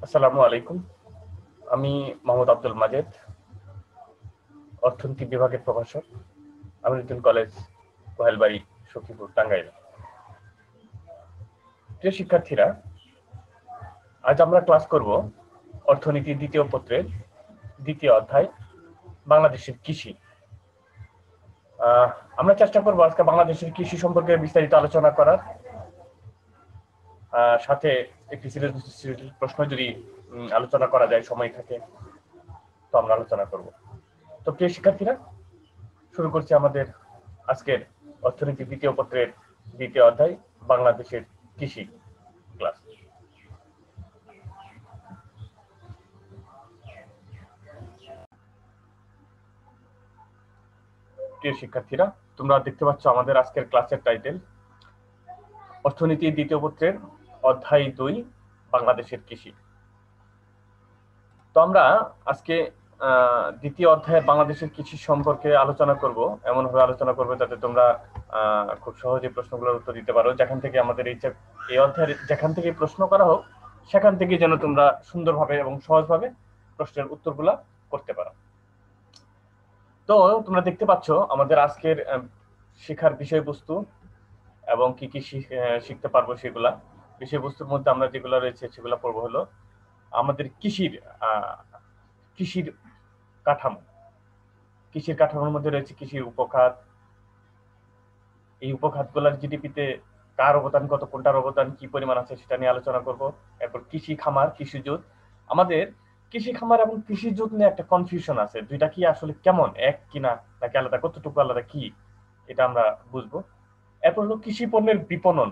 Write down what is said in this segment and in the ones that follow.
আসসালামু আলাইকুম। আমি মোহাম্মদ আব্দুল মাজেদ, অর্থনীতি বিভাগের প্রভাষক, আমির উদ্দিন কলেজ, কোহেলবাড়ি, সখীপুর, টাঙ্গাইল। প্রিয় শিক্ষার্থীরা, আজ আমরা ক্লাস করব অর্থনীতি দ্বিতীয় পত্রের দ্বিতীয় অধ্যায় বাংলাদেশের কৃষি। আমরা চেষ্টা করব আজকে বাংলাদেশের কৃষি সম্পর্কে বিস্তারিত আলোচনা করার, সাথে একটি সিরিজ প্রশ্ন যদি আলোচনা করা যায়, সময় থাকে তো আমরা আলোচনা করব। তো প্রিয় শিক্ষার্থীরা, শুরু করছি আমাদের আজকের অর্থনীতি দ্বিতীয় পত্রের দ্বিতীয় অধ্যায় বাংলাদেশের কৃষি ক্লাস। প্রিয় শিক্ষার্থীরা, তোমরা দেখতে পাচ্ছ আমাদের আজকের ক্লাসের টাইটেল অর্থনীতি দ্বিতীয় পত্রের অধ্যায় 2 বাংলাদেশের কৃষি। তো আমরা আজকে দ্বিতীয় অধ্যায়ের বাংলাদেশের কৃষি সম্পর্কে আলোচনা করব, এমন ভাবে আলোচনা করব যাতে তোমরা খুব সহজে প্রশ্নগুলোর উত্তর দিতে পারো। যেখান থেকে আমাদের এই অধ্যায়ের যেখান থেকে প্রশ্ন করা হোক সেখান থেকে যেন তোমরা সুন্দরভাবে এবং সহজভাবে প্রশ্নের উত্তরগুলা করতে পারো। তো তোমরা দেখতে পাচ্ছ আমাদের আজকের শেখার বিষয়বস্তু এবং কি কি শিখতে পারবো সেগুলা। বিষয়বস্তুর মধ্যে আমরা যেগুলো রয়েছে সেগুলো পড়বো হলো আমাদের কৃষির কাঠামো। কৃষির কাঠামোর মধ্যে রয়েছে কৃষির উপখাত, এই উপখাতগুলোর জিডিপিতে কার অবদান কত, কোনটার অবদান কি পরিমাণ আছে সেটা নিয়ে আলোচনা করব। এরপর কৃষি খামার, কৃষিজুত। আমাদের কৃষি খামার এবং কৃষিজুত নিয়ে একটা কনফিউশন আছে, দুইটা কি আসলে কেমন, এক কিনা নাকি আলাদা, কতটুকু আলাদা, কি এটা আমরা বুঝবো। এরপর হলো কৃষি পণ্যের বিপণন।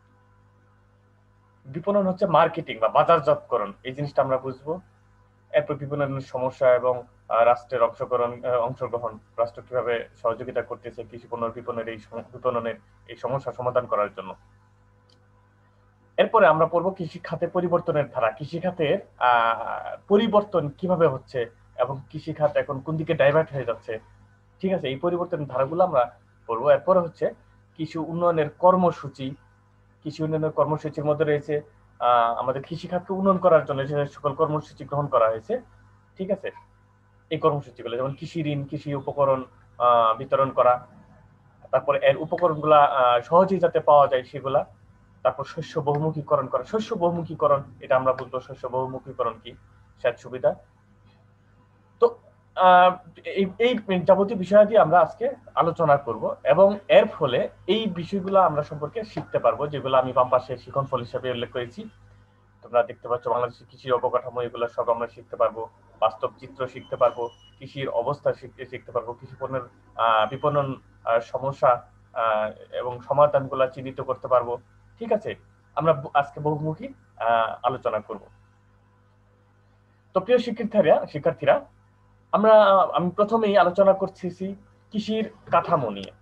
বিপণন হচ্ছে মার্কেটিং বা বাজারজাতকরণ, এই জিনিসটা আমরা বুঝবো। এরপর বিপণনের সমস্যা এবং রাষ্ট্রের অংশগ্রহণ, রাষ্ট্র কিভাবে সহযোগিতা করতেছে কৃষি পণ্য বিপণনের এই সমস্যা সমাধান করার জন্য। এরপরে আমরা পড়বো কৃষি খাতে পরিবর্তনের ধারা, কৃষি খাতের পরিবর্তন কিভাবে হচ্ছে এবং কৃষি খাত এখন কোন দিকে ডাইভার্ট হয়ে যাচ্ছে। ঠিক আছে, এই পরিবর্তনের ধারাগুলো আমরা পড়বো। এরপরে হচ্ছে কৃষি উন্নয়নের কর্মসূচি। কৃষি উন্নয়নের কর্মসূচির মধ্যে রয়েছে আমাদের কৃষি খাতকে উন্নয়ন করার জন্য যে সকল কর্মসূচি গ্রহণ করা হয়েছে। ঠিক আছে, এই কর্মসূচিগুলো যেমন কৃষি ঋণ, কৃষি উপকরণ বিতরণ করা, তারপরে এর উপকরণগুলা সহজেই যাতে পাওয়া যায় সেগুলা। তারপর শস্য বহুমুখীকরণ করা। শস্য বহুমুখীকরণ এটা আমরা বুঝবো, শস্য বহুমুখীকরণ কি, সেচ সুবিধা। তো এই যাবতীয় বিষয় দিয়ে আমরা আজকে আলোচনা করব এবং এর ফলে এই বিষয়গুলো আমরা সম্পর্কে শিখতে পারবো, যেগুলো আমি বাম পাশে শিখন ফল হিসেবে উল্লেখ করেছি। তোমরা দেখতে পাচ্ছ বাংলাদেশের কৃষির অবকাঠামো, এগুলো সব আমরা শিখতে পারবো। বাস্তব চিত্র শিখতে পারবো, কৃষির অবস্থা শিখতে পারবো, কৃষি পণ্যের বিপণন সমস্যা এবং সমাধানগুলো চিহ্নিত করতে পারবো। ঠিক আছে, আমরা আজকে বহুমুখী আলোচনা করব। তো প্রিয় শিক্ষার্থীরা, আমি প্রথমেই আলোচনা করতেছি কৃষির কাঠামো নিয়ে।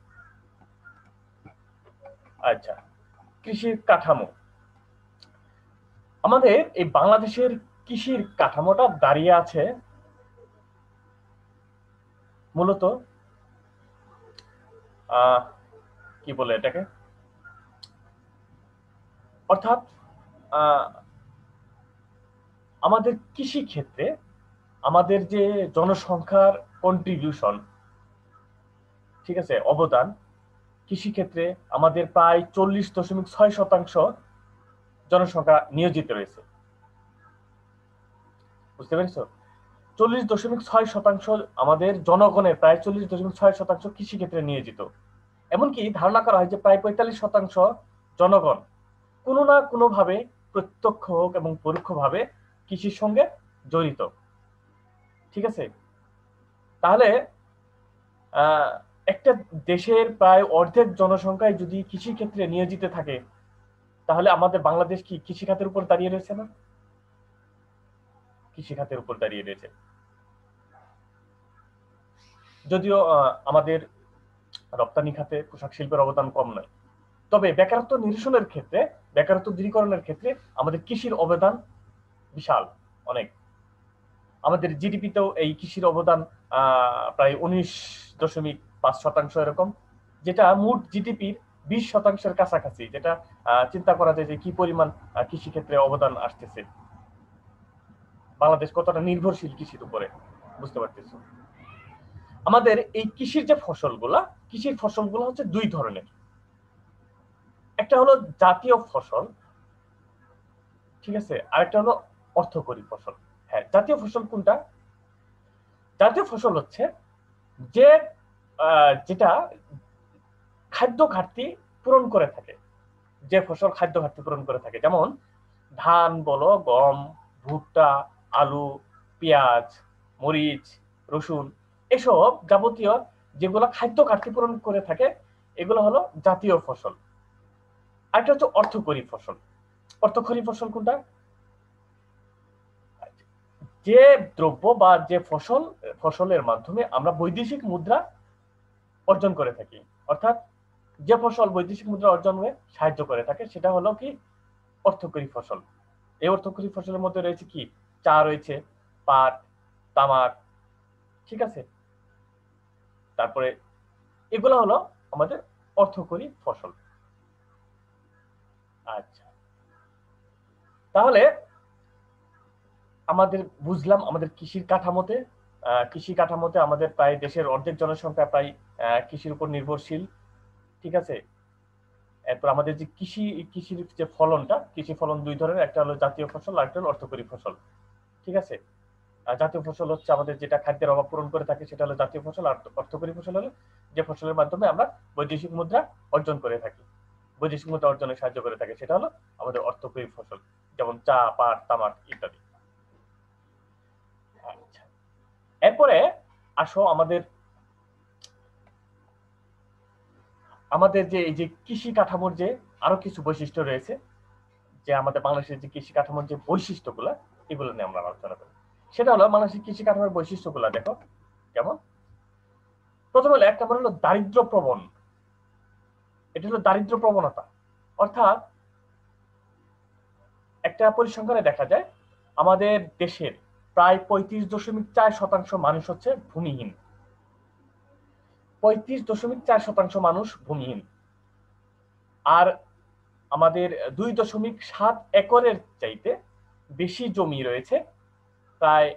আচ্ছা, কৃষির কাঠামো, আমাদের এই বাংলাদেশের কৃষির কাঠামোটা দাঁড়িয়ে আছে মূলত কি বলে এটাকে, অর্থাৎ আমাদের কৃষি ক্ষেত্রে আমাদের যে জনসংখ্যার কন্ট্রিবিউশন, ঠিক আছে, অবদান, কৃষি ক্ষেত্রে আমাদের প্রায় 40.6% জনসংখ্যা নিয়োজিত রয়েছে। বুঝতে পেরেছো? 40.6% আমাদের জনগণের প্রায় 40.6% কৃষি ক্ষেত্রে নিয়োজিত। এমনকি ধারণা করা হয় যে প্রায় 45% জনগণ কোনো না কোনো ভাবে, প্রত্যক্ষ হোক এবং পরোক্ষভাবে, কৃষির সঙ্গে জড়িত। ঠিক আছে, তাহলে একটা দেশের প্রায় অর্ধেক জনসংখ্যায় যদি কৃষি ক্ষেত্রে নিয়োজিত থাকে, তাহলে আমাদের বাংলাদেশ কি কৃষি খাতের উপর দাঁড়িয়ে রয়েছে না? কৃষি খাতের উপর দাঁড়িয়ে রয়েছে। যদিও আমাদের রপ্তানি খাতে পোশাক শিল্পের অবদান কম নয়, তবে বেকারত্ব নিরসনের ক্ষেত্রে, বেকারত্ব দূরীকরণের ক্ষেত্রে আমাদের কৃষির অবদান বিশাল, অনেক। আমাদের জিডিপিতেও এই কৃষির অবদান প্রায় 19.5% এরকম, যেটা মোট জিডিপির 20%-এর কাছাকাছি, যেটা চিন্তা করা যায় যে কি পরিমাণ কৃষি ক্ষেত্রে অবদান আসতেছে। বাংলাদেশ কতটা নির্ভরশীল কৃষির উপরে, বুঝতে পারতেছো। আমাদের এই কৃষির যে ফসলগুলা, কৃষির ফসলগুলো হচ্ছে দুই ধরনের। একটা হলো জাতীয় ফসল, ঠিক আছে, আরেকটা হলো অর্থকরী ফসল। হ্যাঁ, জাতীয় ফসল কোনটা? জাতীয় ফসল হচ্ছে যে যেটা খাদ্য ঘাটতি পূরণ করে থাকে, যে ফসল খাদ্য ঘাটতি পূরণ করে থাকে, যেমন ধান বলো, গম, ভুট্টা, আলু, পেঁয়াজ, মরিচ, রসুন, এসব যাবতীয় যেগুলো খাদ্য ঘাটতি পূরণ করে থাকে, এগুলো হলো জাতীয় ফসল। আরেকটা হচ্ছে অর্থকরী ফসল। অর্থকরী ফসল কোনটা? যে দ্রব্য বা যে ফসলের মাধ্যমে আমরা বৈদেশিক মুদ্রা অর্জন করে থাকি, অর্থাৎ যে ফসল বৈদেশিক মুদ্রা অর্জনে সাহায্য করে থাকে, সেটা হলো কি অর্থকরী ফসল। এই অর্থকরী ফসলের মধ্যে রয়েছে কি, চা রয়েছে, পাট, তামাক, ঠিক আছে, তারপরে এগুলো হলো আমাদের অর্থকরী ফসল। আচ্ছা, তাহলে আমাদের বুঝলাম আমাদের কৃষি কাঠামোতে আমাদের প্রায় দেশের অর্ধেক জনসংখ্যা প্রায় কৃষির উপর নির্ভরশীল, ঠিক আছে। এরপর আমাদের যে কৃষির যে ফলনটা, কৃষি ফলন দুই ধরনের, একটা হলো জাতীয় ফসল আর একটা হলো অর্থকরী ফসল, ঠিক আছে। জাতীয় ফসল হচ্ছে আমাদের যেটা খাদ্যের অভাব পূরণ করে থাকে, সেটা হলো জাতীয় ফসল। আর অর্থকরী ফসল হলো যে ফসলের মাধ্যমে আমরা বৈদেশিক মুদ্রা অর্জন করে থাকি, বৈদেশিক মুদ্রা অর্জনে সাহায্য করে থাকে, সেটা হলো আমাদের অর্থকরী ফসল, যেমন চা, পাট, তামাক ইত্যাদি। আচ্ছা, এরপরে আসো আমাদের আমাদের যে এই যে কৃষি কাঠামোর যে আরো কিছু বৈশিষ্ট্য রয়েছে, যে আমাদের বাংলাদেশের যে কৃষি কাঠামোর যে বৈশিষ্ট্যগুলা, এগুলো নিয়ে আমরা আলোচনা করি। সেটা হলো বাংলাদেশের কৃষি কাঠামোর বৈশিষ্ট্যগুলা দেখো কেমন। প্রথম হলো, এক নম্বর হলো দারিদ্র প্রবণ। এটা হলো দারিদ্র প্রবণতা, অর্থাৎ একটা পরিসংখ্যানে দেখা যায় আমাদের দেশের প্রায় 35.4% মানুষ হচ্ছে ভূমিহীন। 35.4% মানুষ ভূমিহীন। আর আমাদের 2.7 একরের চাইতে বেশি জমি রয়েছে প্রায়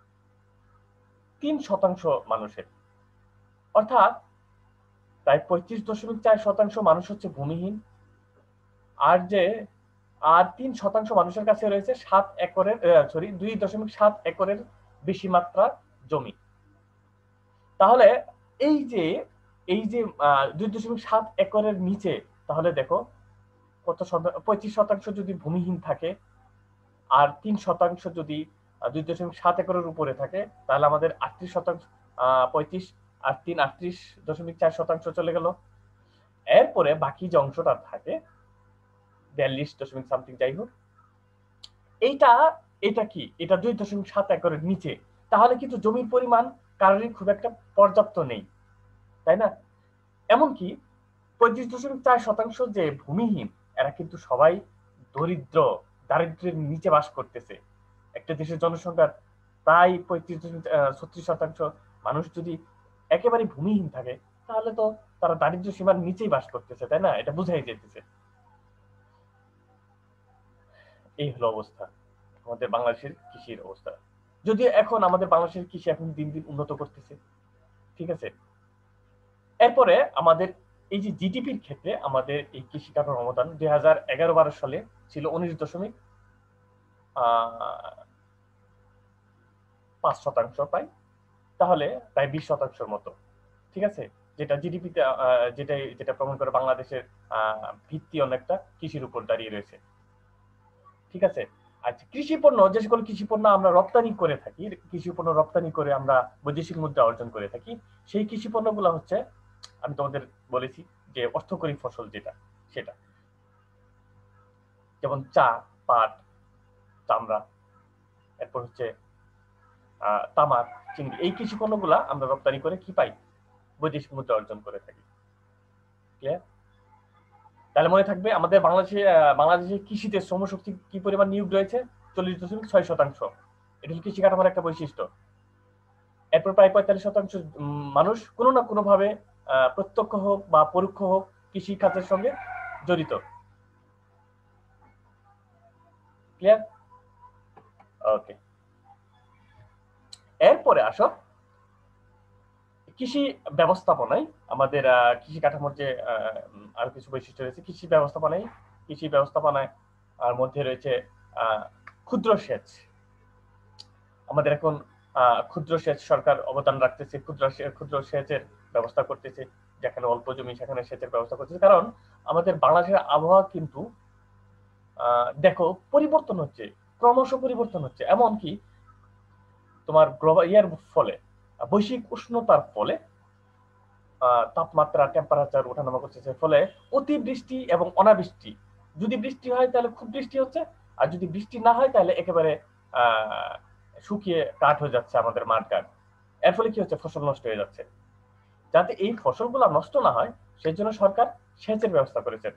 3% মানুষের, অর্থাৎ প্রায় 35.4% মানুষ হচ্ছে ভূমিহীন। আর 3% মানুষের কাছে রয়েছে 2.7 একরের বেশি মাত্রা জমি। তাহলে এই যে 2.7 একরের নিচে, তাহলে দেখো কত, 35% যদি ভূমিহীন থাকে আর 3% যদি 2.7 একরের উপরে থাকে, তাহলে আমাদের 38%, 35 আর 3 38.4% চলে গেল। এরপরে বাকি যে অংশটা থাকে 42 সামথিং, যাই হোক, এটা কি, এটা 2.7 একরের নিচে। তাহলে কিন্তু জমির পরিমাণ কারোরই খুব একটা পর্যাপ্ত নেই, তাই না? এমনকি 35.4% যে ভূমিহীন, এরা কিন্তু সবাই দারিদ্রের নিচে বাস করতেছে। একটা দেশের জনসংখ্যার প্রায় 36% মানুষ যদি একেবারে ভূমিহীন থাকে, তাহলে তো তারা দারিদ্র সীমার নিচেই বাস করতেছে, তাই না? এটা বোঝাই যেতেছে। এই হলো অবস্থা আমাদের বাংলাদেশের কৃষির অবস্থা। যদিও এখন আমাদের বাংলাদেশের কৃষি এখন দিন দিন উন্নত করতেছে, ঠিক আছে। এরপরে আমাদের এই যে জিডিপির ক্ষেত্রে আমাদের এই কৃষি খাতের অবদান 2011-12 সালে ছিল 19.5%, প্রায়, তাহলে প্রায় 20% মতো, ঠিক আছে। যেটা জিডিপিতে যেটা প্রমাণ করে বাংলাদেশের ভিত্তি অনেকটা কৃষির উপর দাঁড়িয়ে রয়েছে, ঠিক আছে। আচ্ছা, কৃষি পণ্য, যে সকল কৃষি পণ্য আমরা রপ্তানি করে থাকি, কৃষি পণ্য রপ্তানি করে আমরা বৈদেশিক মুদ্রা অর্জন করে থাকি, সেই কৃষি পণ্যগুলো হচ্ছে, আমি তোমাদের বলেছি যে অর্থকরী ফসল যেটা, সেটা যেমন চা, পাট, চামড়া, এরপর হচ্ছে তামাক, চিংড়ি, এই কৃষি পণ্যগুলা আমরা রপ্তানি করে কি পাই, বৈদেশিক মুদ্রা অর্জন করে থাকি। ক্লিয়ার? তাহলে মনে থাকবে আমাদের বাংলাদেশের কৃষিতে শ্রমশক্তি কি পরিমাণ নিয়োগ রয়েছে, 40.6%। এটা হল কৃষি কাঠামোর একটা বৈশিষ্ট্য। এরপর প্রায় 45% মানুষ কোনো না কোনো ভাবে প্রত্যক্ষ হোক বা পরোক্ষ হোক কৃষি খাতের সঙ্গে জড়িত। ক্লিয়ার? ওকে। এরপরে আসো কৃষি ব্যবস্থাপনায় আমাদের কৃষি কাঠামোর যে আরো কিছু বৈশিষ্ট্য রয়েছে। কৃষি ব্যবস্থাপনায় আর মধ্যে রয়েছে ক্ষুদ্র সেচ। আমাদের এখন ক্ষুদ্র সেচ সরকার অবদান রাখতেছে, ক্ষুদ্র সেচের ব্যবস্থা করতেছে, যেখানে অল্প জমি সেখানে সেচের ব্যবস্থা করতেছে। কারণ আমাদের বাংলাদেশের আবহাওয়া কিন্তু দেখো পরিবর্তন হচ্ছে, ক্রমশ পরিবর্তন হচ্ছে। এমনকি তোমার গ্লোবাল ফলে, বৈশ্বিক উষ্ণতার ফলে তাপমাত্রা টেম্পারেচার ওঠানামা করতেছে, ফলে অতিবৃষ্টি এবং অনাবৃষ্টি, যদি বৃষ্টি হয় তাহলে খুব বৃষ্টি হচ্ছে, আর যদি বৃষ্টি না হয় তাহলে একেবারে শুকিয়ে কাঠ হয়ে যাচ্ছে আমাদের মাঠ ঘাট। এর ফলে কি হচ্ছে, ফসল নষ্ট হয়ে যাচ্ছে। যাতে এই ফসলগুলো নষ্ট না হয় সেই জন্য সরকার সেচের ব্যবস্থা করেছেন,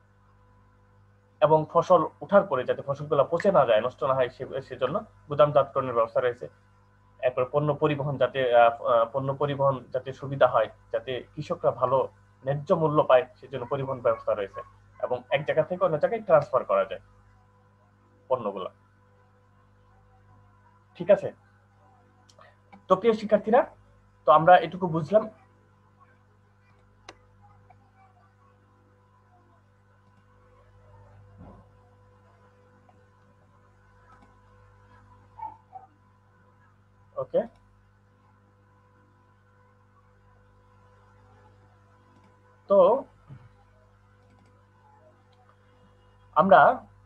এবং ফসল ওঠার পরে যাতে ফসলগুলো পচে না যায়, নষ্ট না হয় সেজন্য গুদামজাতকরণের ব্যবস্থা রয়েছে। এরপর পণ্য পরিবহন যাতে সুবিধা হয়, যাতে কৃষকরা ভালো ন্যায্য মূল্য পায়, সেজন্য পরিবহন ব্যবস্থা রয়েছে, এবং এক জায়গা থেকে অন্য জায়গায় ট্রান্সফার করা যায় পণ্যগুলো। ঠিক আছে, তো প্রিয় শিক্ষার্থীরা, তো আমরা এটুকু বুঝলাম। ওকে, তো আমরা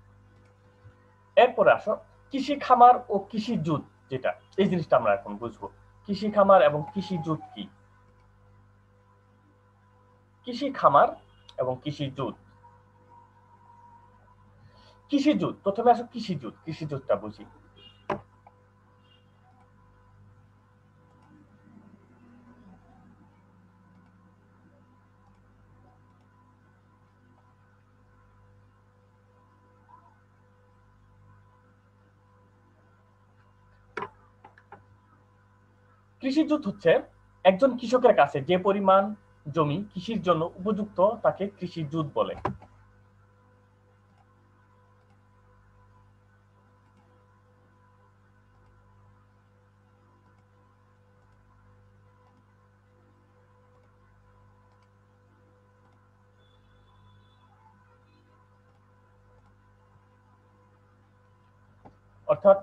এরপরে আসো কৃষি খামার ও কৃষি জুত, যেটা এই জিনিসটা আমরা এখন বুঝবো। কৃষি খামার এবং কৃষি জুত কি? কৃষি খামার এবং কৃষি জুত। কৃষি জুত, প্রথমে আসো কৃষি জুত। কৃষি জুতটা বুঝি। কৃষি জুত হচ্ছে একজন কৃষকের কাছে যে পরিমাণ জমি কৃষির জন্য উপযুক্ত তাকে কৃষি জুত বলে। অর্থাৎ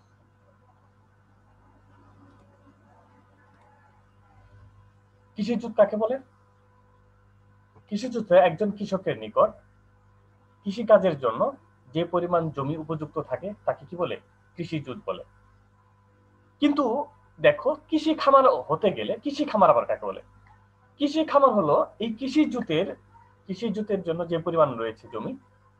কৃষি জুত কাকে বলে? কৃষি জুতে একজন কৃষকের নিকট কৃষি কাজের জন্য যে পরিমাণ জমি উপযুক্ত থাকে তাকে কি বলে? কৃষি জুত বলে। কিন্তু দেখো, কৃষি খামার হতে গেলে, কৃষি খামার আবার কাকে বলে? কৃষি খামার হলো এই কৃষি জুতের জন্য যে পরিমাণ রয়েছে জমি,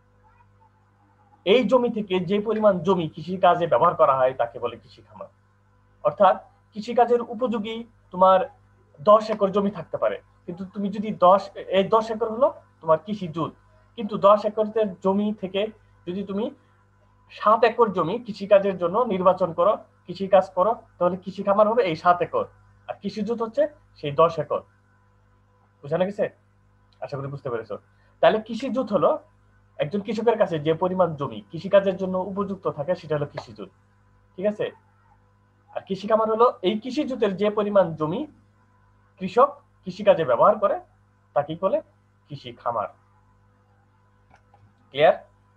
এই জমি থেকে যে পরিমাণ জমি কৃষি কাজে ব্যবহার করা হয় তাকে বলে কৃষি খামার। অর্থাৎ কৃষি কাজের উপযোগী তোমার 10 একর জমি থাকতে পারে, কিন্তু তুমি যদি 10 একর হলো তোমার কৃষি জুত, কিন্তু 10 একরের জমি থেকে যদি তুমি 7 একর জমি কৃষি কাজের জন্য নির্বাচন করো, কৃষি কাজ করো, তাহলে কৃষি খামার হবে এই 7 একর, আর কৃষি জুত হচ্ছে সেই 10 একর। বুঝানো গেছে? আশা করি বুঝতে পেরেছো। তাহলে কৃষি জুত হলো একজন কৃষকের কাছে যে পরিমাণ জমি কৃষিকাজের জন্য উপযুক্ত থাকে সেটা হলো কৃষি জুত। ঠিক আছে? আর কৃষি খামার হলো এই কৃষি জুতের যে পরিমাণ জমি কৃষক কৃষিকাজে ব্যবহার করে তাকেই বলে কৃষি খামার। ক্লিয়ার?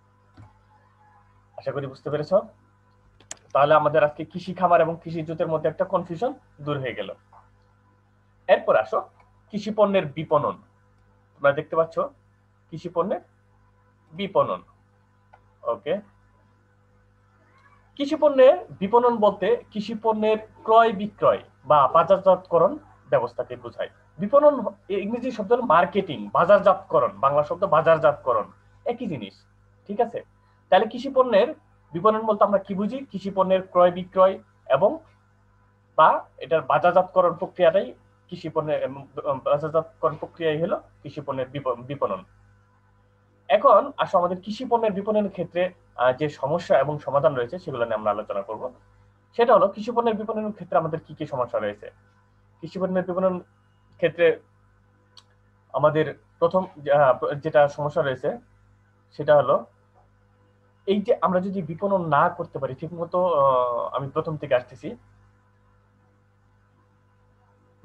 আশা করি বুঝতে পেরেছো। তাহলে আমাদের আজকে কৃষি খামার এবং কৃষি জুতের মধ্যে একটা কনফিউশন দূর হয়ে গেল। এরপর আসো কৃষি পণ্যের বিপণন। তোমরা দেখতে পাচ্ছ কৃষি পণ্যের বিপণন। ওকে, কৃষি পণ্যের বিপণন বলতে কৃষি পণ্যের ক্রয় বিক্রয় বা বাজারজাতকরণ ব্যবস্থাকে বোঝায়। বিপণন ইংরেজি শব্দ হলো মার্কেটিং, বাজারজাতকরণ বাংলা শব্দ বাজারজাতকরণ, একই জিনিস। ঠিক আছে? তাহলে কৃষি পণ্যের বিপণন বলতে আমরা কি বুঝি? কৃষি পণ্যের ক্রয় বিক্রয় এবং বা এটার বাজারজাতকরণ প্রক্রিয়াটাই কৃষি পণ্যের বাজারজাতকরণ প্রক্রিয়াই হলো কৃষি পণ্যের বিপণন। এখন আসো আমাদের কৃষি পণ্যের বিপণনের ক্ষেত্রে যে সমস্যা এবং সমাধান রয়েছে সেগুলো নিয়ে আমরা আলোচনা করব। সেটা হলো কৃষি পণ্যের বিপণনের ক্ষেত্রে আমাদের কি কি সমস্যা রয়েছে। কৃষি পণ্যের বিপণন ক্ষেত্রে আমাদের প্রথম যেটা সমস্যা রয়েছে সেটা হলো এই যে আমরা যদি বিপণন না করতে পারি ঠিকমতো, আমি প্রথম থেকে আসতেছি,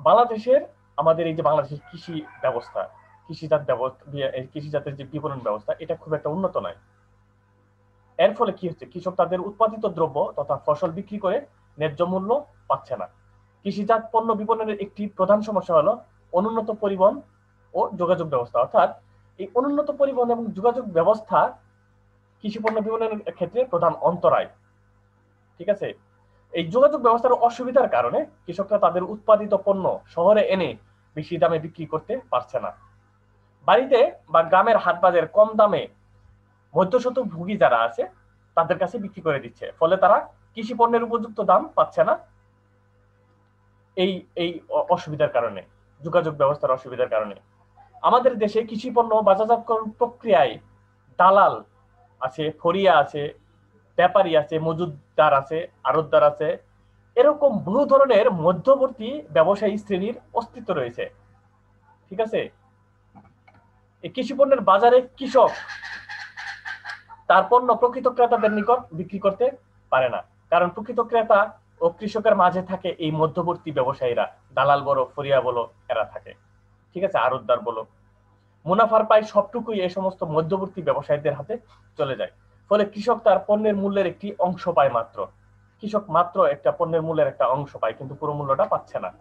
বাংলাদেশের আমাদের এই যে বাংলাদেশের কৃষি ব্যবস্থা, কৃষিজাতের যে বিপণন ব্যবস্থা, এটা খুব একটা উন্নত নয়। এর ফলে কি হচ্ছে, কৃষক তাদের উৎপাদিত দ্রব্য তথা ফসল বিক্রি করে ন্যায্য মূল্য পাচ্ছে না। কৃষিজাত পণ্য বিপণনের একটি প্রধান সমস্যা হলো অনুন্নত পরিবহন ও যোগাযোগ ব্যবস্থা। অর্থাৎ এই অনুন্নত পরিবহন এবং যোগাযোগ ব্যবস্থা কৃষি পণ্য বিপণনের ক্ষেত্রে প্রধান অন্তরায়। ঠিক আছে, এই যোগাযোগ ব্যবস্থার অসুবিধার কারণে কৃষকরা তাদের উৎপাদিত পণ্য শহরে এনে বেশি দামে বিক্রি করতে পারছে না। বাড়িতে বা গ্রামের হাট বাজারে কম দামে মধ্যস্বত্ব ভোগী যারা আছে তাদের কাছে বিক্রি করে দিচ্ছে, ফলে তারা কৃষি পণ্যের উপযুক্ত দাম পাচ্ছে না। এই এই অসুবিধার কারণে, যোগাযোগ ব্যবস্থার অসুবিধার কারণে আমাদের দেশে কৃষি পণ্য বাজারজাতকরণ প্রক্রিয়ায় দালাল আছে, ফরিয়া আছে, ব্যাপারী আছে, মজুদদার আছে, আড়তদার আছে, এরকম বহু ধরনের মধ্যবর্তী ব্যবসায়ী শ্রেণীর অস্তিত্ব রয়েছে। ঠিক আছে, এই কৃষি পণ্যের বাজারে কৃষক তার পণ্য প্রকৃত ক্রেতাদের নিকট বিক্রি করতে পারে না, কারণ প্রকৃত ক্রেতা ও কৃষকের মাঝে থাকে এই মধ্যবর্তী ব্যবসায়ীরা, দালাল বলো, ফরিয়া বলো, এরা থাকে। ঠিক আছে, আড়তদার বলো। মুনাফার প্রায় সবটুকুই এই সমস্ত মধ্যবর্তী ব্যবসায়ীদের হাতে চলে যায়, ফলে কৃষক তার পণ্যের মূল্যের একটি অংশ পায় মাত্র। কৃষক মাত্র একটা পণ্যের মূল্যের একটা অংশ পায়, কিন্তু পুরো মূল্যটা পাচ্ছে না।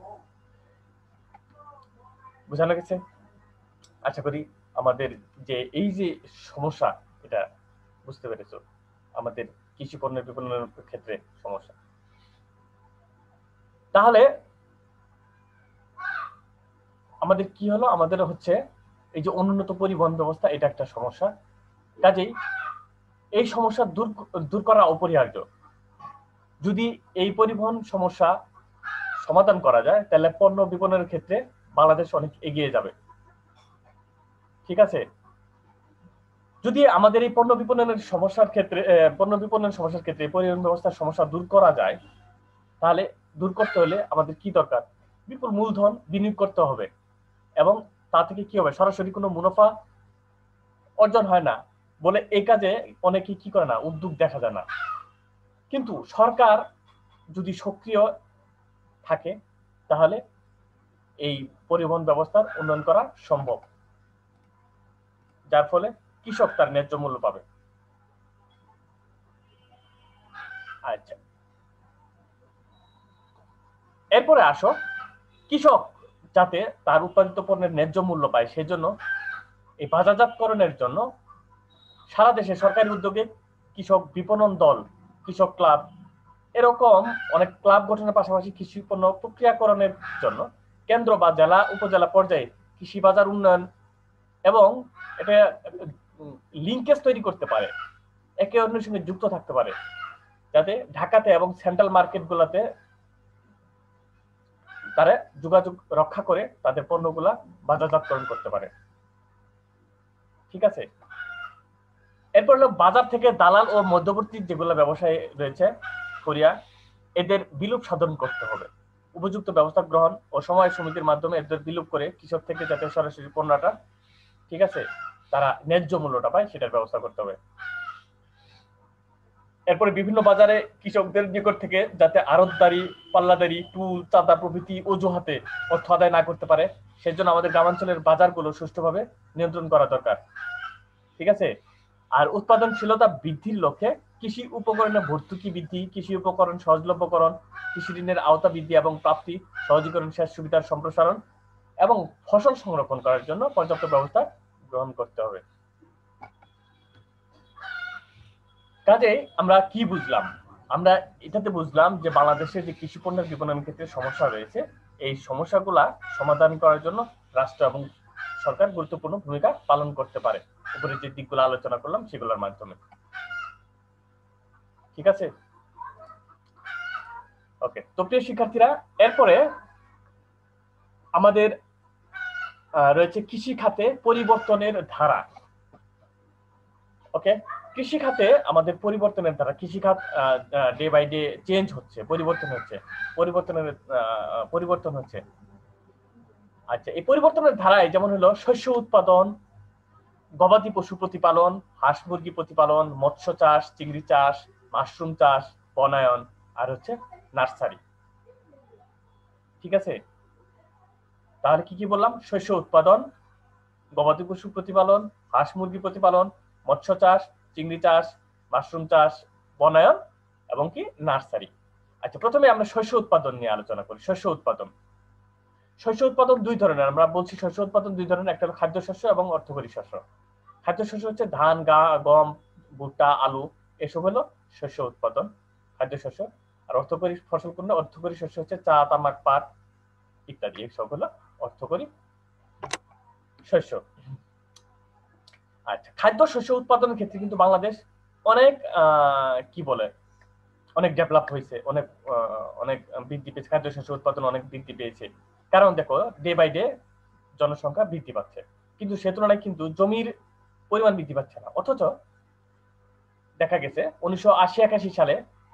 বোঝানো গেছে? আশা করি আমাদের যে এই যে সমস্যা, এটা বুঝতে পেরেছো, আমাদের কৃষি পণ্যের বিপণনের ক্ষেত্রে সমস্যা। তাহলে আমাদের কি হলো, আমাদের হচ্ছে এই যে অনুন্নত পরিবহন ব্যবস্থা, এটা একটা সমস্যা। কাজেই এই সমস্যা দূর করা অপরিহার্য। যদি এই পরিবহন সমস্যা সমাধান করা যায়, তাহলে পণ্য বিপণনের ক্ষেত্রে বাংলাদেশ অনেক এগিয়ে যাবে। ঠিক আছে, যদি আমাদের এই পণ্য বিপণনের সমস্যার ক্ষেত্রে পরিবহন ব্যবস্থার সমস্যা দূর করা যায়, তাহলে দূর করতে হলে আমাদের কি দরকার, বিপুল মূলধন বিনিয়োগ করতে হবে। এবং তা থেকে কি হবে, সরাসরি কোনো মুনাফা অর্জন হয় না বলে এই কাজে অনেকে কি করে না, উদ্যোগ দেখা যায় না। কিন্তু সরকার যদি সক্রিয় থাকে, তাহলে এই পরিবহন ব্যবস্থার উন্নয়ন করা সম্ভব, যার ফলে কৃষক তার ন্যায্য মূল্য পাবে। আচ্ছা, এরপরে আসো, কৃষক যাতে তার উৎপাদিত পণ্যের ন্যায্য মূল্য পায়, সেজন্য এই বাজারজাতকরণের জন্য সারা দেশে সরকারি উদ্যোগে কৃষক বিপণন দল, কৃষক ক্লাব, এরকম অনেক ক্লাব গঠনের পাশাপাশি কৃষি পণ্য প্রক্রিয়াকরণের জন্য কেন্দ্র বা জেলা উপজেলা পর্যায়ে কৃষি বাজার উন্নয়ন এবং এটা লিঙ্কেজ তৈরি করতে পারে, একে অন্যের সঙ্গে যুক্ত থাকতে পারে, যাতে ঢাকাতে এবং সেন্ট্রাল মার্কেট গুলাতে তারা যোগাযোগ রক্ষা করে তাদের পণ্যগুলা বাজারজাতকরণ করতে পারে। ঠিক আছে, এরপর হলো বাজার থেকে দালাল ও মধ্যবর্তী যেগুলো ব্যবসায়ী রয়েছে কোরিয়া, এদের বিলুপ সাধন করতে হবে। উপযুক্ত ব্যবস্থা গ্রহণ ও সময় সমিতির মাধ্যমে এদের বিলুপ করে কৃষক থেকে যাতে সরাসরি পণ্যটা, ঠিক আছে, তারা ন্যায্য মূল্যটা পায়, সেটার ব্যবস্থা করতে হবে। এরপরে বিভিন্ন বাজারে কৃষকদের নিকট থেকে যাতে আড়তদারি, পাল্লাদারি, টুল, চাঁদা প্রভৃতি অজুহাতে অর্থ আদায় না করতে পারে, সেজন্য আমাদের গ্রামাঞ্চলের বাজারগুলো সুষ্ঠুভাবে নিয়ন্ত্রণ করা দরকার। ঠিক আছে, আর উৎপাদনশীলতা বৃদ্ধির লক্ষ্যে কৃষি উপকরণের ভর্তুকি বৃদ্ধি, কৃষি উপকরণ সহজলভ্যকরণ, কৃষি ঋণের আওতা বৃদ্ধি এবং প্রাপ্তি সহজীকরণ, সেচ সুবিধার সম্প্রসারণ এবং ফসল সংরক্ষণ করার জন্য পর্যাপ্ত ব্যবস্থা গ্রহণ করতে হবে। কাজে আমরা কি বুঝলাম, আমরা এটাতে বুঝলাম যে বাংলাদেশের যে কৃষি পণ্যের বিপণন ক্ষেত্রে সমস্যা রয়েছে, এই সমস্যাগুলা সমাধান করার জন্য রাষ্ট্র এবং সরকার গুরুত্বপূর্ণ ভূমিকা পালন করতে পারে। উপরে যে দিকগুলো আলোচনা করলাম সেগুলোর মাধ্যমে। ঠিক আছে, ওকে। তো প্রিয় শিক্ষার্থীরা, এরপরে আমাদের রয়েছে কৃষি খাতে পরিবর্তনের ধারা। ওকে, কৃষি খাতে আমাদের পরিবর্তনের ধারা, কৃষি খাত ডে বাই ডে চেঞ্জ হচ্ছে, পরিবর্তন হচ্ছে। আচ্ছা, এই পরিবর্তনের ধারায় যেমন হলো শস্য উৎপাদন, গবাদি পশু প্রতিপালন, হাঁস মুরগি প্রতিপালন, মৎস্য চাষ, চিংড়ি চাষ, মাশরুম চাষ, বনায়ন, আর হচ্ছে নার্সারি। ঠিক আছে, তাহলে কি কি বললাম? শস্য উৎপাদন, গবাদি পশু প্রতিপালন, হাঁস মুরগি প্রতিপালন, মৎস্য চাষ, চিংড়ি চাষ, মাশরুম চাষ, বনায়ন এবং কি নার্সারি। আচ্ছা, প্রথমে আমরা শস্য উৎপাদন নিয়ে আলোচনা করি। শস্য উৎপাদন দুই ধরনের। আমরা বলছি শস্য উৎপাদন দুই ধরনের, একটা হলো খাদ্য শস্য এবং অর্থকরী শস্য। খাদ্য শস্য হচ্ছে ধান, গম, ভুট্টা, আলু, এসব হলো শস্য উৎপাদন, খাদ্য শস্য। আর অর্থকরী ফসল কোনটা? অর্থকরী শস্য হচ্ছে চা, তামাক, পাট ইত্যাদি, এসব হলো অর্থকরী শস্য। আচ্ছা, খাদ্য শস্য উৎপাদনের ক্ষেত্রে কিন্তু বাংলাদেশ অনেক কি বলে অনেক ডেভেলপ হয়েছে, অনেক অনেক বৃদ্ধি পেয়েছে, খাদ্য শস্য উৎপাদন অনেক বৃদ্ধি পেয়েছে। কারণ দেখো, ডে বাই ডে জনসংখ্যা বৃদ্ধি পাচ্ছে, কিন্তু সে তুলনায় কিন্তু জমির পরিমাণ বৃদ্ধি পাচ্ছে না। অথচ দেখা গেছে 1980-81 সালে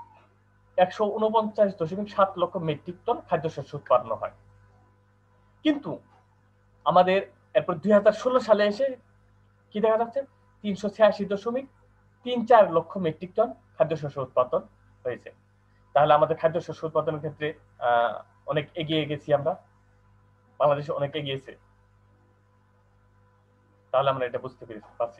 149.7 লক্ষ মেট্রিক টন খাদ্যশস্য উৎপন্ন হয়, কিন্তু আমাদের এরপর 2016 সালে এসে কি দেখা যাচ্ছে? 386.34 লক্ষ মেট্রিক টন খাদ্যশস্য উৎপাদন হয়েছে। তাহলে আমাদের খাদ্যশস্য উৎপাদনের ক্ষেত্রে অনেক এগিয়ে গেছি আমরা, বাংলাদেশ অনেক এগিয়েছে। তাহলে আমরা এটা বুঝতে পারছি।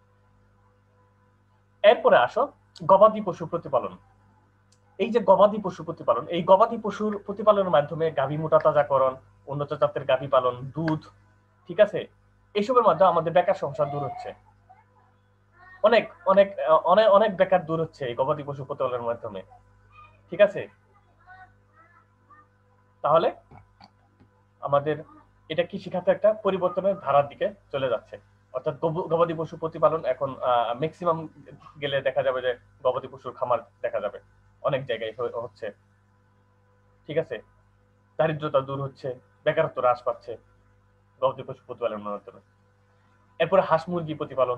এরপরে আসো গবাদি পশু প্রতিপালন। এই যে গবাদি পশু প্রতিপালন, এই গবাদি পশুর প্রতিপালনের মাধ্যমে গাভী মোটা তাজাকরণ, উন্নত জাতের গাভী পালন, দুধ, ঠিক আছে, এসবের মাধ্যমে আমাদের বেকার সমস্যা দূর হচ্ছে। অনেক অনেক অনেক অনেক বেকার দূর হচ্ছে এই গবাদি পশু প্রতিপালনের মাধ্যমে, ঠিক আছে। তাহলে আমাদের এটা কৃষি খাতে একটা পরিবর্তনের ধারার দিকে চলে যাচ্ছে। অর্থাৎ গবাদি পশু প্রতিপালন এখন ম্যাক্সিমাম গেলে দেখা যাবে যে গবাদি পশুর খামার দেখা যাবে, অনেক জায়গায় হচ্ছে, ঠিক আছে। দারিদ্রতা দূর হচ্ছে, বেকারত্ব হ্রাস পাচ্ছে গবাদি পশু প্রতিপালনের মাধ্যমে। এরপরে হাঁস মুরগি প্রতিপালন,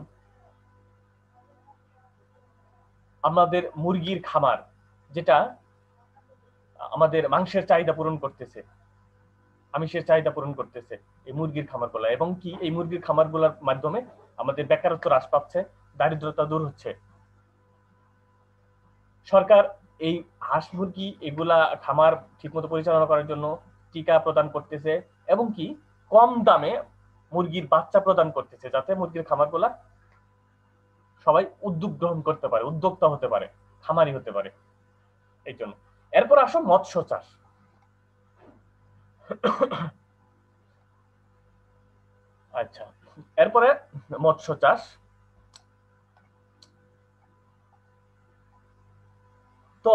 আমাদের মুরগির খামার যেটা আমাদের মাংসের চাহিদা পূরণ করতেছে, আমিষের চাহিদা পূরণ করতেছে এই মুরগির খামারগুলো, এবং কি এই মুরগির খামারগুলোর মাধ্যমে আমাদের বেকারত্ব হ্রাস পাচ্ছে, দারিদ্রতা দূর হচ্ছে। সরকার এই হাঁস মুরগি এগুলা খামার ঠিকমতো পরিচালনা করার জন্য টিকা প্রদান করতেছে, এবং কি কম দামে মুরগির বাচ্চা প্রদান করতেছে, যাতে মুরগির খামারগুলা সবাই উদ্যোগ গ্রহণ করতে পারে, উদ্যোক্তা হতে পারে, খামারি হতে পারে এই জন্য। এরপর আসো মৎস্য চাষ। আচ্ছা, এরপরে মৎস্য চাষ। তো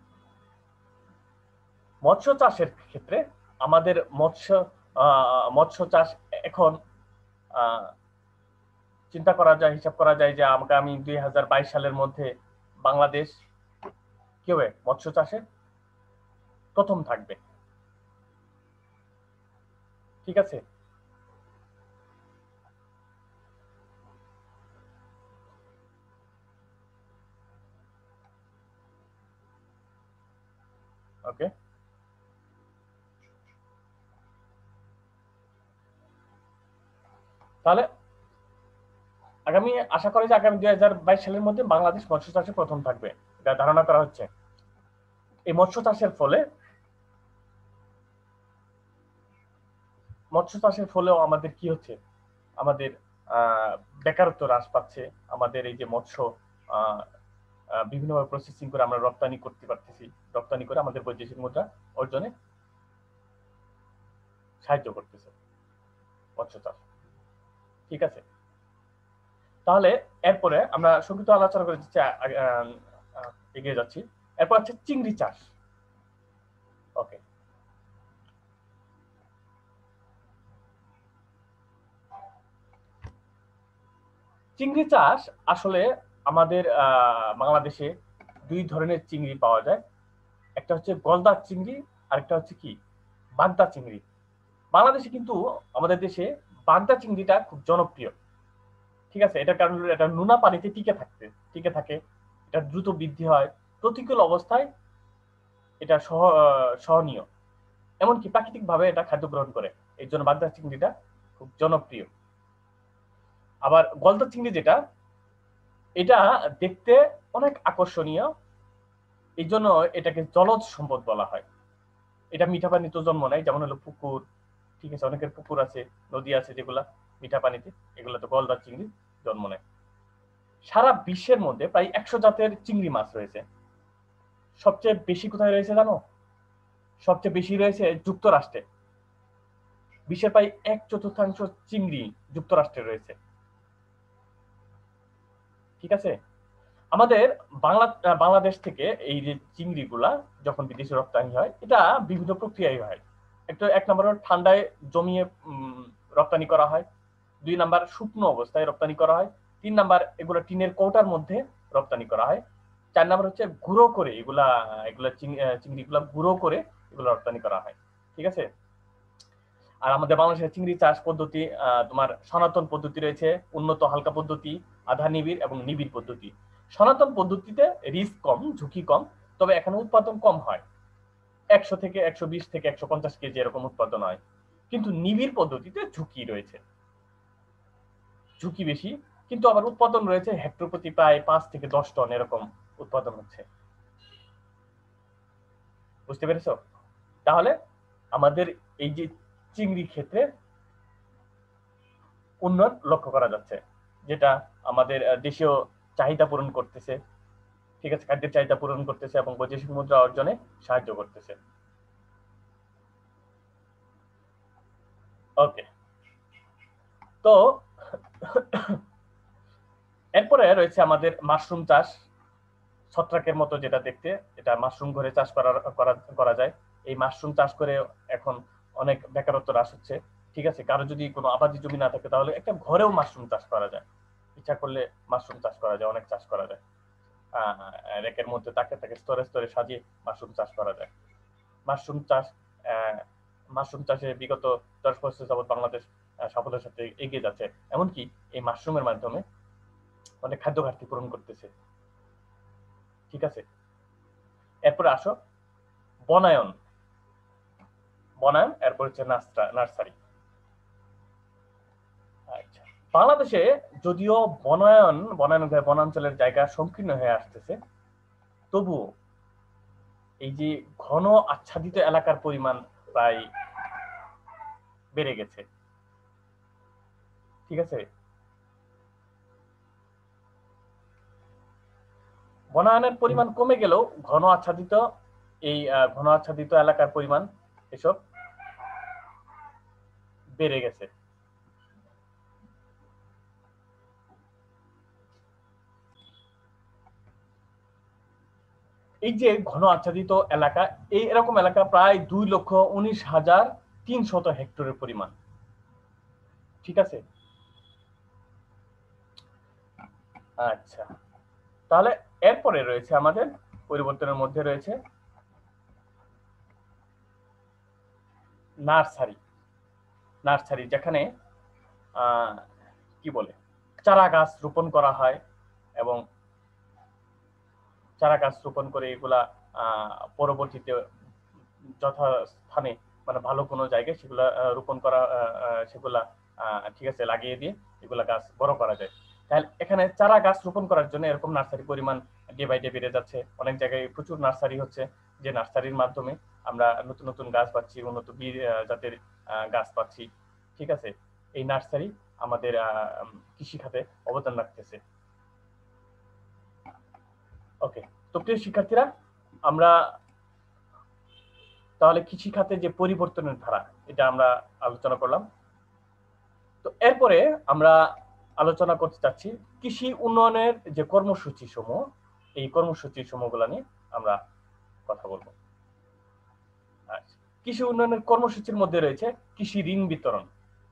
মৎস্য চাষের ক্ষেত্রে আমাদের মৎস্য চাষ এখন চিন্তা করা যায়, হিসাব করা যায় যে আগামী 2022 সালের মধ্যে বাংলাদেশ কি হবে? মৎস্য চাষে প্রথম থাকবে, ঠিক আছে। ওকে, তাহলে আশা করি যে আগামী 2022 সালের মধ্যে বাংলাদেশ মৎস্য চাষে প্রথম থাকবে, এটা ধারণা করা হচ্ছে। এই মৎস্য চাষের ফলেও আমাদের কি হচ্ছে? আমাদের বেকারত্ব হ্রাস পাচ্ছে, আমাদের এই যে মৎস্য বিভিন্নভাবে প্রসেসিং করে আমরা রপ্তানি করতে পারতেছি, রপ্তানি করে আমাদের বৈদেশিক মুদ্রা অর্জনে সাহায্য করতেছে মৎস্য চাষ, ঠিক আছে। তাহলে এরপরে আমরা সংক্ষিপ্ত আলোচনা করে এগিয়ে যাচ্ছি। এরপর আছে চিংড়ি চাষ। ওকে, চিংড়ি চাষ আসলে আমাদের বাংলাদেশে দুই ধরনের চিংড়ি পাওয়া যায়। একটা হচ্ছে গলদা চিংড়ি, আরেকটা হচ্ছে কি বাগদা চিংড়ি। বাংলাদেশে কিন্তু আমাদের দেশে বাগদা চিংড়িটা খুব জনপ্রিয়, ঠিক আছে। এটার কারণ এটা নোনা পানিতে টিকে থাকে, এটা দ্রুত বৃদ্ধি হয়, প্রতিকূল অবস্থায় এটা সহনীয়, এমনকি প্রাকৃতিক ভাবে এটা খাদ্য গ্রহণ করে, এই জন্য বাগদা চিংড়িটা খুব জনপ্রিয়। আবার গলদা চিংড়ি যেটা, এটা দেখতে অনেক আকর্ষণীয়, এই জন্য এটাকে জলজ সম্পদ বলা হয়। এটা মিঠা পানিতে জন্ম নেয়, যেমন হলো পুকুর, ঠিক আছে, অনেকের পুকুর আছে, নদী আছে যেগুলা মিঠা পানিতে, এগুলো তো গলদা চিংড়ি জন্ম নেয়। সারা বিশ্বের মধ্যে প্রায় 100 জাতের চিংড়ি মাছ রয়েছে। সবচেয়ে বেশি কোথায় রয়েছে জানো? সবচেয়ে বেশি রয়েছে যুক্তরাষ্ট্রে। বিশ্বের প্রায় 1/4 চিংড়ি যুক্তরাষ্ট্রে রয়েছে। ঠিক আছে, আমাদের বাংলাদেশ থেকে এই যে চিংড়িগুলা যখন বিদেশে রপ্তানি হয়, এটা বিভিন্ন প্রক্রিয়ায় হয়। এক নম্বর ঠান্ডায় জমিয়ে রপ্তানি করা হয়। 2 নাম্বার শুকনো অবস্থায় রপ্তানি করা হয়। 3 নাম্বার এগুলো টিনের কৌটার মধ্যে রপ্তানি করা হয়। 4 নাম্বার হচ্ছে গুঁড়ো করে এগুলা চিংড়িগুলা গুঁড়ো করে এগুলো রপ্তানি করা হয়। ঠিক আছে, আর আমাদের বাংলাদেশের চিংড়ি চাষ পদ্ধতি তোমার সনাতন পদ্ধতি রয়েছে, উন্নত হালকা পদ্ধতি, আধা নিবিড় এবং নিবিড় পদ্ধতি। সনাতন পদ্ধতিতে রিস্ক কম, ঝুঁকি কম, তবে এখানে উৎপাদন কম হয়। 100 থেকে 120 থেকে 150 কেজি এরকম উৎপাদন হয়। কিন্তু নিবিড় পদ্ধতিতে ঝুঁকি রয়েছে, ঝুঁকি বেশি, কিন্তু আবার উৎপাদন রয়েছে হেক্টর প্রতি প্রায় 5 থেকে 10 টন এরকম উৎপাদন হচ্ছে। বুঝতে পেরেছো? তাহলে আমাদের এই যে চিংড়ি ক্ষেত্রে উন্নয়ন লক্ষ্য করা যাচ্ছে, যেটা আমাদের দেশীয় চাহিদা পূরণ করতেছে। ঠিক আছে, খাদ্যের চাহিদা পূরণ করতেছে এবং বৈদেশিক মুদ্রা অর্জনে সাহায্য করতেছে। ওকে, তো এরপরে রয়েছে আমাদের মাশরুম চাষ। ছত্রাকের মতো যেটা দেখতে, এটা মাশরুম ঘরে চাষ করা যায়। এই মাশরুম চাষ করে এখন অনেক বেকারত্ব হ্রাস হচ্ছে। ঠিক আছে, কারো যদি কোনো আবাদি জমি না থাকে তাহলে একটা ঘরেও মাশরুম চাষ করা যায়। ইচ্ছা করলে মাশরুম চাষ করা যায়, অনেক চাষ করা যায়। রেকের মধ্যে তাকে তাকে স্তরে স্তরে সাজিয়ে মাশরুম চাষ করা যায়। মাশরুম চাষ মাশরুম চাষে বিগত 10 বছর যাবৎ বাংলাদেশ সাফল্যের সাথে এগিয়ে যাচ্ছে। এমনকি এই মাশরুমের মাধ্যমে অনেক খাদ্য ঘাটতি পূরণ করতেছে। ঠিক আছে, এরপরে আসো বনায়ন। এরপর হচ্ছে নার্সারি। আচ্ছা, বাংলাদেশে যদিও বনাঞ্চলের জায়গা সংকীর্ণ হয়ে আসতেছে, তবুও এই যে ঘন আচ্ছাদিত এলাকার পরিমাণ প্রায় বেড়ে গেছে। ঠিক আছে, বনায়নের পরিমাণ কমে গেলেও ঘন আচ্ছাদিত এলাকার পরিমাণ এসব বেড়ে গেছে। এই যে ঘন আচ্ছাদিত এলাকা, এই এরকম এলাকা প্রায় 2,19,300 হেক্টরের পরিমাণ। ঠিক আছে, আচ্ছা, তাহলে এরপরে রয়েছে আমাদের পরিবর্তনের মধ্যে রয়েছে নার্সারি, যেখানে কি বলে চারা গাছ রোপণ করা হয় এবং চারা গাছ রোপণ করে এগুলা পরবর্তীতে যথাস্থানে মানে ভালো কোনো জায়গায় সেগুলা রোপণ করা, সেগুলা ঠিক আছে লাগিয়ে দিয়ে এগুলা গাছ বড় করা যায়। তাহলে এখানে চারা গাছ রোপণ করার জন্য এরকম নার্সারি পরিমাণ ডে বাই ডে বেড়ে যাচ্ছে। অনেক জায়গায় প্রচুর নার্সারি হচ্ছে, যে নার্সারির মাধ্যমে আমরা নতুন নতুন গাছ পাচ্ছি, উন্নত জাতের গাছ পাচ্ছি। ঠিক আছে, এই নার্সারি আমাদের কৃষি খাতে অবদান রাখতেছে। ওকে, তো প্রিয় শিক্ষার্থীরা, আমরা তাহলে কৃষি খাতে যে পরিবর্তনের ধারা, এটা আমরা আলোচনা করলাম। তো এরপরে আমরা আলোচনা করতে চাচ্ছি কৃষি উন্নয়নের যে কর্মসূচি সমূহ, এই কর্মসূচি সমূহগুলো নিয়ে আমরা কথা বলবো। কৃষি উন্নয়নের কর্মসূচির মধ্যে রয়েছে কৃষি ঋণ বিতরণ।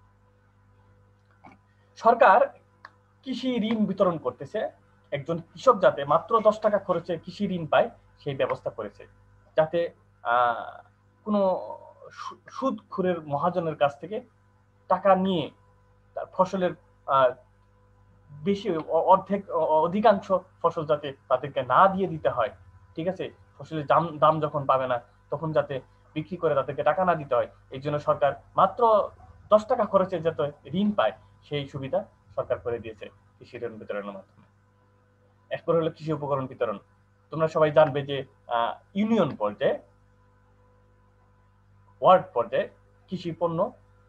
সরকার কৃষি ঋণ বিতরণ করতেছে, একজন কৃষক যাতে মাত্র 10 টাকা খরচে কৃষি ঋণ পায় সেই ব্যবস্থা করেছে, যাতে কোনো সুদখোরের মহাজনের কাছ থেকে টাকা নিয়ে তার ফসলের বেশি অধিকাংশ ফসল যাতে তাদেরকে না দিয়ে দিতে হয়। ঠিক আছে, ফসলের দাম যখন পাবে না তখন যাতে বিক্রি করে তাদেরকে টাকা না দিতে হয়, এই জন্য সরকার মাত্র 10 টাকা খরচে যাতে ঋণ পায় সেই সুবিধা সরকার করে দিয়েছে কৃষি ঋণ বিতরণের মাধ্যমে। এরপর হলো কৃষি উপকরণ বিতরণ। তোমরা সবাই জানবে যে ইউনিয়ন পর্যায়ে, ওয়ার্ড পর্যায়ে কৃষি পণ্য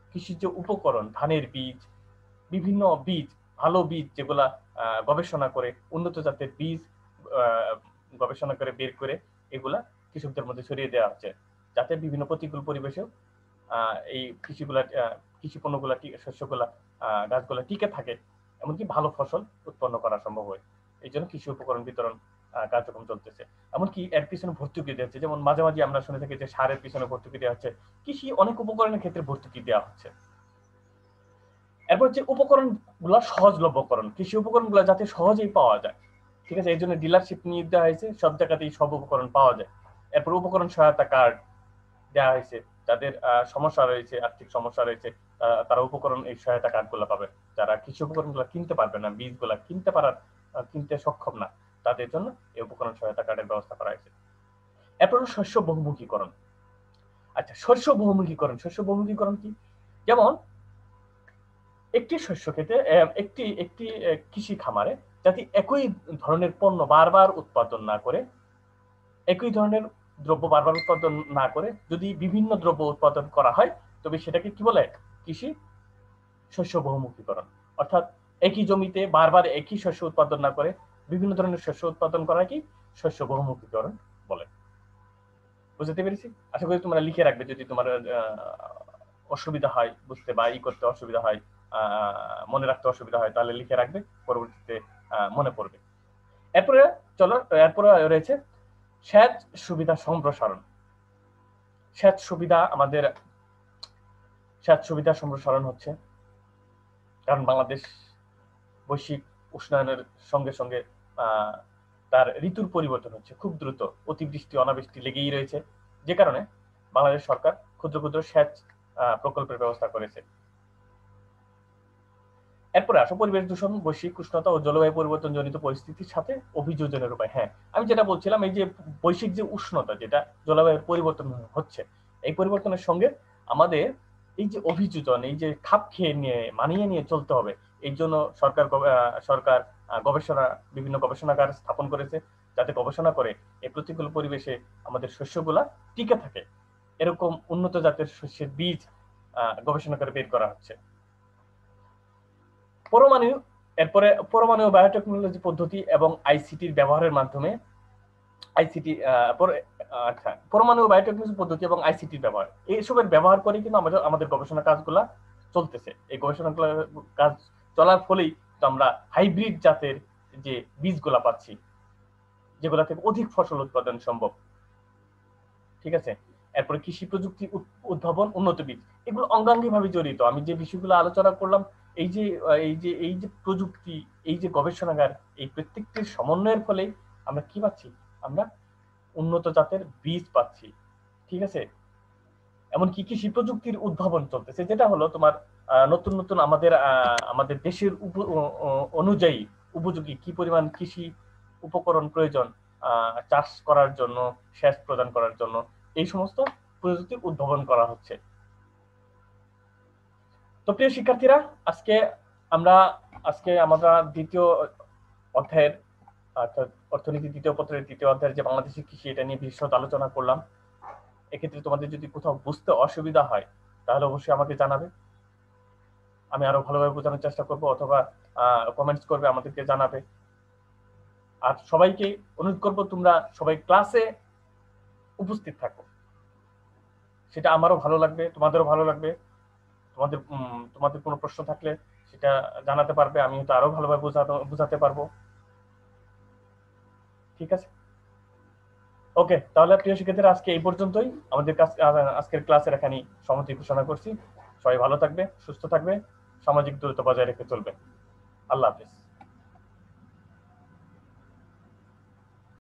কৃষিজ উপকরণ, ধানের বীজ, বিভিন্ন বীজ, ভালো বীজ যেগুলা গবেষণা করে উন্নত জাতের বীজ গবেষণা করে বের করে এগুলা কৃষকদের মধ্যে ছড়িয়ে দেওয়া হচ্ছে, যাতে বিভিন্ন প্রতিকূল পরিবেশেও এই কৃষি পণ্যগুলা, শস্যগুলা, গাছগুলা টিকে থাকে, এমনকি ভালো ফসল উৎপন্ন করা সম্ভব হয়। এই জন্য কৃষি উপকরণ বিতরণ কার্যক্রম চলতেছে। এমনকি এর পিছনে ভর্তুকি দেওয়া হচ্ছে, যেমন মাঝে মাঝে আমরা শুনে থাকি যে সারের পিছনে ভর্তুকি দেওয়া হচ্ছে, কৃষি অনেক উপকরণের ক্ষেত্রে ভর্তুকি দেওয়া হচ্ছে। এরপর হচ্ছে উপকরণ গুলা সহজলভ্যকরণ, কৃষি উপকরণ গুলা যাতে সহজেই পাওয়া যায়, ঠিক আছে, এই জন্য ডিলারশিপ নিয়োগ দেওয়া হয়েছে, সব জায়গাতেই সব উপকরণ পাওয়া যায়। এরপর উপকরণ সহায়তা কার্ড দেওয়া হয়েছে, যাদের সমস্যা রয়েছে, আর্থিক সমস্যা রয়েছে, তারা উপকরণ এই সহায়তা কার্ড গুলা পাবে। যারা কৃষি উপকরণ গুলা কিনতে পারবে না, বীজ গুলা কিনতে সক্ষম না, তাদের জন্য এই উপকরণ সহায়তা কার্ডের ব্যবস্থা করা হয়েছে। এরপর শস্য বহুমুখীকরণ। আচ্ছা, শস্য বহুমুখীকরণ কি? যেমন একটি শস্য ক্ষেতে, একটি কৃষি খামারে যাতে একই ধরনের পণ্য বারবার উৎপাদন না করে, একই ধরনের দ্রব্য বারবার উৎপাদন না করে যদি বিভিন্ন দ্রব্য উৎপাদন করা হয়, তবে সেটাকে কি বলে? কৃষি শস্য বহুমুখীকরণ। অর্থাৎ একই জমিতে বারবার একই শস্য উৎপাদন না করে বিভিন্ন ধরনের শস্য উৎপাদন করা কি শস্য বহুমুখীকরণ বলে। বুঝতে পেরেছি? আশা করি তোমরা লিখে রাখবে, যদি তোমার অসুবিধা হয় বুঝতে বা করতে অসুবিধা হয়, মনে রাখতে অসুবিধা হয়, তাহলে লিখে রাখবে, পরবর্তীতে মনে পড়বে। এরপরে রয়েছে সেচ সুবিধা সম্প্রসারণ। সেচ সুবিধা সম্প্রসারণ হচ্ছে কারণ বাংলাদেশ বৈশ্বিক উষ্ণায়নের সঙ্গে সঙ্গে তার ঋতুর পরিবর্তন হচ্ছে খুব দ্রুত, অতিবৃষ্টি অনাবৃষ্টি লেগেই রয়েছে, যে কারণে বাংলাদেশ সরকার ক্ষুদ্র ক্ষুদ্র সেচ প্রকল্পের ব্যবস্থা করেছে। এরপরে আসো পরিবেশ দূষণ, বৈশ্বিক উষ্ণতা ও জলবায়ু পরিবর্তন জনিত পরিস্থিতির সাথে অভিযোজনের উপায়। হ্যাঁ, আমি যেটা বলছিলাম, এই যে বৈশ্বিক যে উষ্ণতা, যেটা জলবায়ুর পরিবর্তন হচ্ছে, এই পরিবর্তনের সঙ্গে আমাদের এই যে অভিযোজন, এই যে খাপ খেয়ে নিয়ে মানিয়ে নিয়ে চলতে হবে। এই জন্য সরকার বিভিন্ন গবেষণাগার স্থাপন করেছে, যাতে গবেষণা করে এই প্রতিকূল পরিবেশে আমাদের শস্যগুলা টিকে থাকে, এরকম উন্নত জাতের শস্যের বীজ গবেষণা করে বের করা হচ্ছে। পরমাণু বায়োটেকনোলজি পদ্ধতি এবং আইসিটির ব্যবহারের মাধ্যমে পরমাণু বায়োটেকনোলজি পদ্ধতি এবং আইসিটির ব্যবহার, এইসবের ব্যবহার করে কিন্তু আমাদের গবেষণা কাজগুলা চলতেছে। এই গবেষণা কাজ চলার ফলেই তো আমরা হাইব্রিড জাতের যে বীজগুলা পাচ্ছি, যেগুলা থেকে অধিক ফসল উৎপাদন সম্ভব। ঠিক আছে, এরপরে কৃষি প্রযুক্তি উদ্ভাবন, উন্নত বীজ, এগুলো অঙ্গাঙ্গি ভাবে জড়িত। আমি যে বিষয়গুলো আলোচনা করলাম, এই যে প্রযুক্তি, এই যে গবেষণাগার, এই প্রত্যেকটির সমন্বয়ের ফলে আমরা কি পাচ্ছি? আমরা উন্নত জাতের বীজ পাচ্ছি। ঠিক আছে, এমনকি কৃষি প্রযুক্তির উদ্ভাবন চলতেছে, যেটা হলো তোমার নতুন নতুন আমাদের দেশের অনুযায়ী উপযোগী কি পরিমাণ কৃষি উপকরণ প্রয়োজন চাষ করার জন্য, সেচ প্রদান করার জন্য, এই সমস্ত প্রযুক্তির উদ্ভাবন করা হচ্ছে। তো প্রিয় শিক্ষার্থীরা, আজকে আমরা দ্বিতীয় অধ্যায়ের অর্থনীতি দ্বিতীয় পত্রের দ্বিতীয় অধ্যায়ের যে বাংলাদেশের কৃষি, এটা নিয়ে বিশদ আলোচনা করলাম। এক্ষেত্রে তোমাদের যদি কোথাও বুঝতে অসুবিধা হয় তাহলে অবশ্যই আমাকে জানাবে, আমি আরো ভালোভাবে বোঝানোর চেষ্টা করব, অথবা কমেন্টস করবে, আমাদেরকে জানাবে। আর সবাইকে অনুরোধ করব, তোমরা সবাই ক্লাসে উপস্থিত থাকো, সেটা আমারও ভালো লাগবে, তোমাদেরও ভালো লাগবে। তোমাদের কোনো প্রশ্ন থাকলে সেটা জানাতে পারবে, আমি হয়তো আরো ভালোভাবে বোঝাতে পারবো। ঠিক আছে, ওকে, তাহলে প্রিয় শিক্ষার্থীরা, আজকে এই পর্যন্তই। আজকের ক্লাসের এখানেই সমাপ্তি ঘোষণা করছি। সবাই ভালো থাকবে, সুস্থ থাকবে, সামাজিক দূরত্ব বজায় রেখে চলবে। আল্লাহ হাফেজ।